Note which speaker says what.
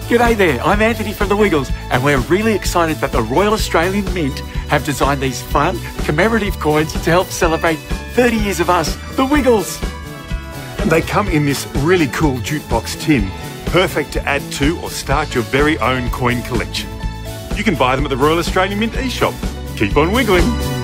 Speaker 1: G'day there, I'm Anthony from the Wiggles, and we're really excited that the Royal Australian Mint have designed these fun, commemorative coins to help celebrate 30 years of us, the Wiggles.
Speaker 2: They come in this really cool jukebox tin, perfect to add to or start your very own coin collection. You can buy them at the Royal Australian Mint eShop. Keep on wiggling.